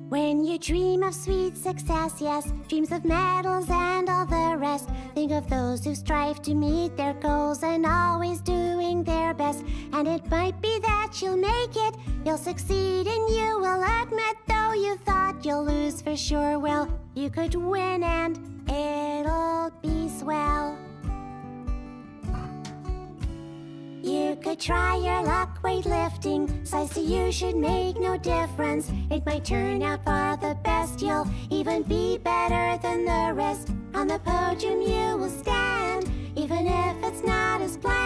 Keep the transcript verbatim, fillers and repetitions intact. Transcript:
When you dream of sweet success, yes, dreams of medals and all the rest, think of those who strive to meet their goals and always doing their best. And it might be that you'll make it, you'll succeed, and you will admit, though you thought you'll lose for sure, well, you could win and it'll be swell. You could try your luck weightlifting, size to you should make no difference. It might turn out for the best, you'll even be better than the rest. On the podium you will stand, even if it's not as planned.